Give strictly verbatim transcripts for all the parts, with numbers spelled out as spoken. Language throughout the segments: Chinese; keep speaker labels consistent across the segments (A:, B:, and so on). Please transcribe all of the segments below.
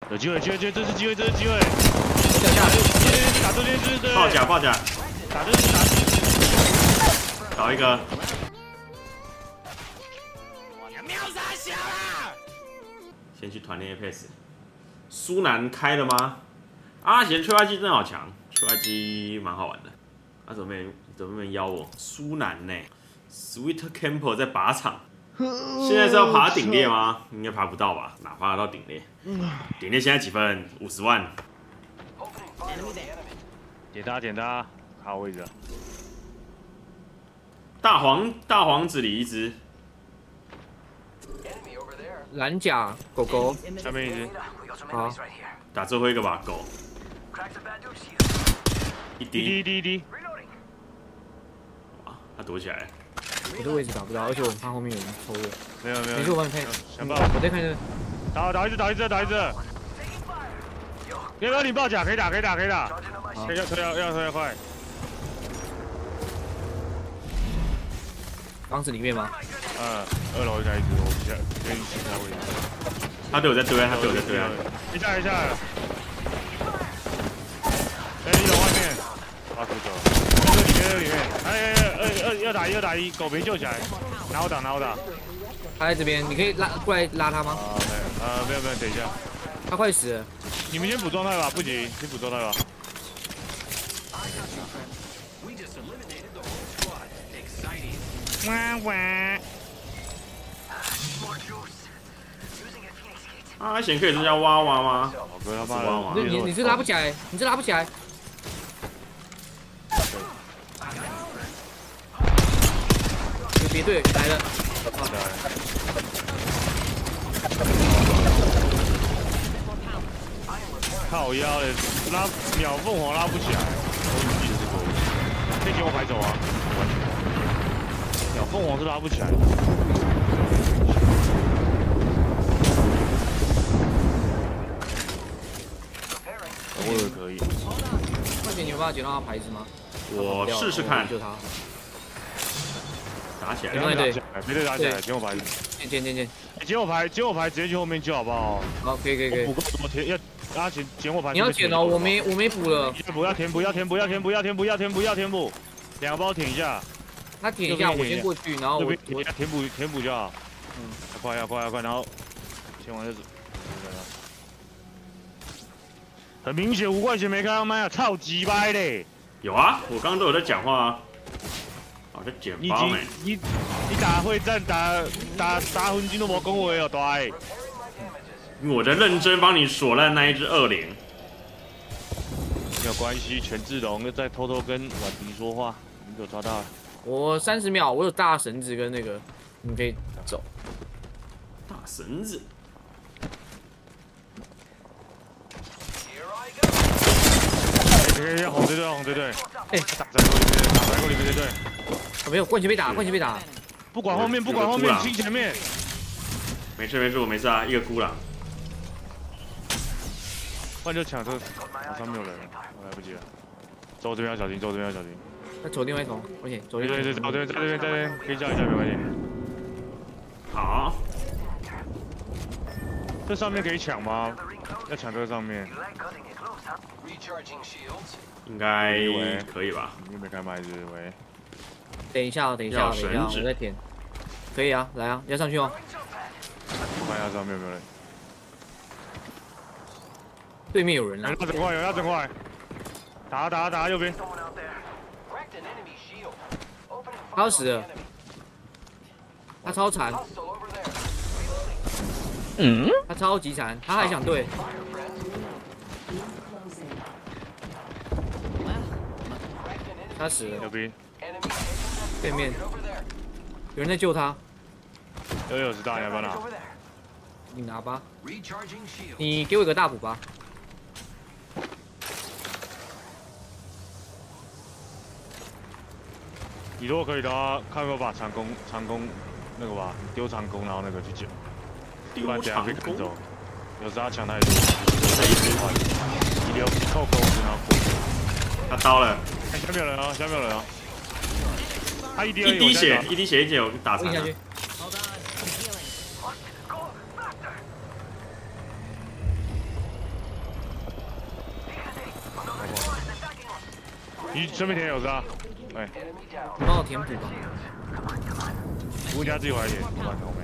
A: 有机会，机会，机会，这是机会，这是机会。
B: 掉下来，
A: 打这边就是对。
C: 爆甲，爆甲，
A: 打这是打。
C: 倒一个。
A: 秒杀小啦！
C: 先去团练 Apex。苏南开了吗？阿贤催化剂真好强，催化剂蛮好玩的。他、啊、怎么没怎么没邀我？苏南呢 ？Sweet Camper 在靶场。现在是要爬顶列吗？应该爬不到吧？哪爬得到顶列？顶列现在几分？五十万。
A: 点他，点他，好位置。
C: 大黄大黄子里一只。
B: 蓝甲狗狗，
A: 下面一只。
B: 好，
C: 打最后一个吧，狗。一滴
A: 滴滴滴。
C: 哇，他躲起来了。
B: 我这位置打不到，而且我怕后面有人抽我。
A: 没有没有。
B: 没事，我帮你配。
A: 想办法。
B: 我再看这。
A: 打打一只，打一只，打一只。要不要你爆甲？可以打，可以打，可以打。可以要推要要推要快。
B: 房子里面吗？
A: 嗯，二楼应该一只，我比较可以其他位置。
C: 他对我在对啊，他对我在对啊。
A: 一下一下。在一楼外面。把狗走。这里面这里面。哎二二二打一二打一，狗别救起来。拿我打拿我打。
B: 他在这边，你可以拉过来拉他吗？
A: 啊没呃没有没有，等一下。
B: 他快死了。
A: 你们先补状态吧，不急，先补状态吧。哇哇！
C: 阿贤可以增加蛙蛙吗？
A: 我哥他妈
B: 的，你你是拉不起来，你是拉不起来。有别队来了。
A: 靠腰嘞，拉秒凤凰拉不起来，我自己是可以，可以捡我牌走啊，完全。秒凤凰是拉不起来的。我以为可以。
B: 快点，你有办法捡到他牌子吗？
C: 我试试看。
B: 救他。
C: 打起来，
A: 别对打起来，别对打起来，捡我牌子。
B: 捡捡捡捡。
A: 捡我牌，捡我牌，直接去后面救好不好？
B: 好，可以可以可以。
A: 补个什么填要？阿捡捡我牌。
B: 你要捡哦，我没我没补了。
A: 不要填补，要填补，要填补，要填补，要填补，要填补，两个帮我填一下。
B: 他填一下，我先过去，然后我
A: 我填补填补就好。嗯，要快要快要快，然后填完就走。很明显五块钱没开到麦啊，超级掰嘞！
C: 有啊，我刚刚都有在讲话啊。我在捡包没？
A: 你你打会战打打打分钟都无讲话哦，大诶。
C: 我在认真帮你锁烂那一只二零。
A: 没有关系，权志龙又在偷偷跟婉迪说话，你给我抓到了。
B: 我三十秒，我有大绳子跟那个，你可以走。
C: 大绳子。
A: 哎呀，红队队，红队队。哎，打在锅里面，打在锅里面，对对。
B: 没有，冠军被打，冠军被打。
A: 不管后面，不管后面，清前面。
C: 没事没事，我没事啊，一个孤狼。
A: 不然就抢这，马上没有人了，来不及了。走这边要小心，走这边要小心。
B: 他走另外一头，而且走另外一头。
A: 对对对，走这边，在这边，在这边，可以叫一下没关系。
C: 好。
A: 这上面可以抢吗？要抢这个上面。
C: 应该可以吧？
A: 你没开麦子喂？
B: 等一下，等一下，等一下，我在填。可以啊，来啊，要上去哦。
A: 我看一下上面有没有人。
B: 对面有人啊！
A: 要整快，有要整快。打打打右边。
B: 他要死了。他超残。嗯？他超级残，他还想对。他死了。
A: 右边。
B: 对面。有人在救他。
A: 有有是大，你要不要拿？
B: 你拿吧。你给我一个大补吧。
A: 你如果可以的话，看有没有把长弓长弓那个吧，丢长弓，然后那个去捡。不然等下被砍走。有时他抢太多，他一直换，一留扣钩子然后过去。
C: 他刀了。
A: 哎，下面有人啊，下面有人啊。他一滴
C: 一滴血，一滴血一滴，我打残了。
A: 你顺便填有杀，哎，
B: 你帮我填补吧。
A: 吴家自己回来点，不管后面。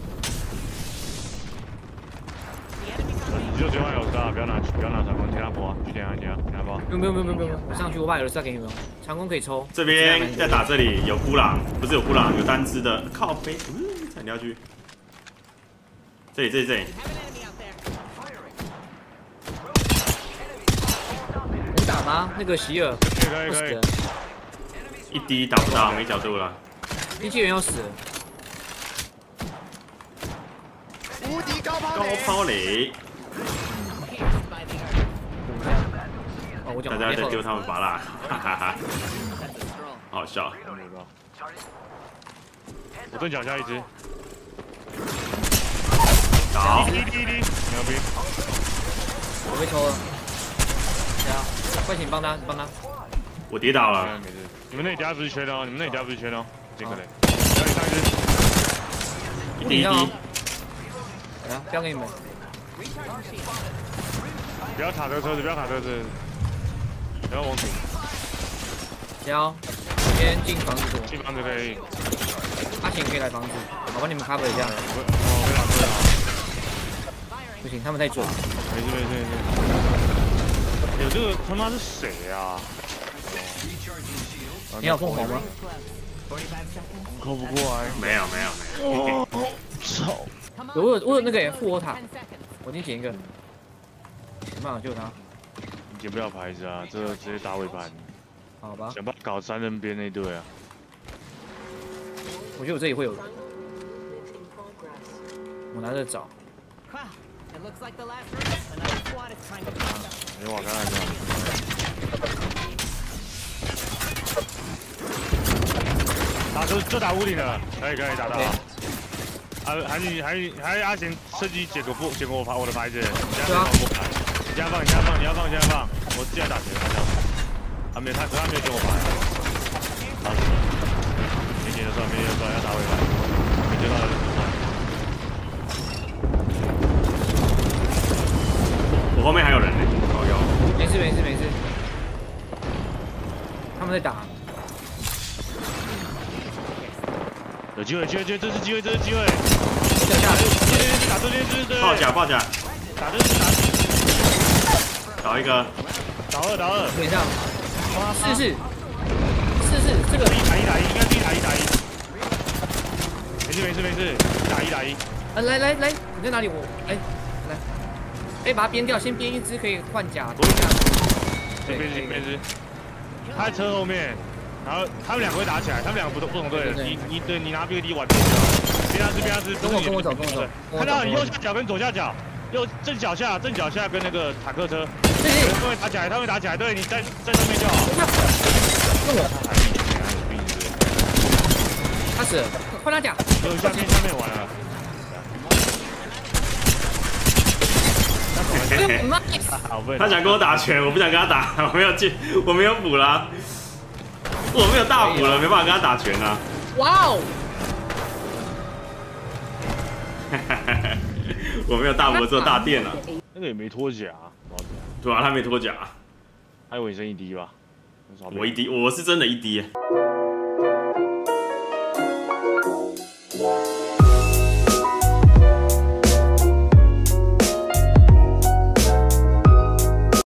A: 你就直接换有杀，不要拿不要拿长弓，填他波啊，去填他填他填他波。
B: 不用不用不用不用，我上去我把有杀给你们，长弓可以抽。
C: 这边在打这里有孤狼，不是有孤狼，有单只的，靠背，嗯，差点要去。这里这里这里。
B: 能打吗？那个席尔，
A: 可以可以可以，
C: 一滴打不到，没角度了。
B: 机器人要死了。
D: 无敌高抛
C: 高抛雷，
B: 哦，我讲
C: 大家在丢他们拔蜡，哈哈哈，好笑。
A: 我正脚下一只，
C: 好，
A: 滴滴滴，牛逼！
B: 我被抽了。对啊，快请帮他，帮他。
C: 我跌倒了。
A: 没事，你们那家不是缺的哦，你们那家不是缺的哦，这个嘞，要你上一只，
C: 一滴一滴。
B: 来啊，交给你们。
A: 不要卡这个车子，不要卡这个车子，不要往停。
B: 交，先进房子。
A: 进房子可以。
B: 阿贤可以来房子，我帮你们 cover 一下。
A: 哦，可以了可以了。
B: 不行，他们太准。
A: 没事没事没事。有这个他妈是谁啊？
B: 你有凤凰吗？
A: 扣不过来。
C: 没有没有没有。
A: 操！
B: 有我有我有那个复活塔，我已经捡一个，没办法救他。
A: 你捡不了牌子啊，这个直接打尾盘。
B: 好吧。
A: 想办法搞三人边那队啊。
B: 我觉得我这里会有人。我拿着找。
A: 没我看看这样。打就就打屋顶了，可以可以打到。啊，还你还还阿贤设计捡个不捡个我牌我的牌子，你家放过来，你家放你家放你要放你家放，我自己打钱他这样。啊没有他他没有捡我牌。好，没捡就算没捡就算要打尾牌，没捡到就不算。
C: 我后面还有人呢，哦有。
B: 没事没事没事，他们在打。
A: 有机会，机会，机会，这是机会，这是机会。
B: 等一下，
A: 这边是打这边是，对。
C: 爆甲，爆甲。
A: 打这是打这。
C: 倒一个。
A: 倒二，倒二。
B: 等一下，试试，试试这个。
A: 一打一打一，应该是一打一打一。没事没事没事，一打一打一。
B: 啊，来来来，你在哪里？我哎，来，哎，把它编掉，先编一只可以换甲。
A: 多一下。这边这边是。他在车后面。 然后他们两个会打起来，他们两个不同不同队的。你你对你拿 B D 玩，边他吃边他吃。
B: 跟我跟我走跟我走。
A: 看到你右下角跟左下角，右正脚下正脚下跟那个坦克车。
B: 对对。
A: 他们会打起来，他们会打起来。对，你在在上面就好。
B: 跟我。
A: 还有病，还有病是不是？
B: 他死了，换他甲。
A: 右下面下面完了。
C: 他想跟我打拳，我不想跟他打，我没有进，我没有补啦。 我没有大补了，没办法跟他打拳啊！
B: 哇哦！
C: 我没有大补，只有大电了。
A: 那个也没脱甲，
C: 对啊，他没脱甲，
A: 还有你剩一滴吧？
C: 我一滴，我是真的一滴。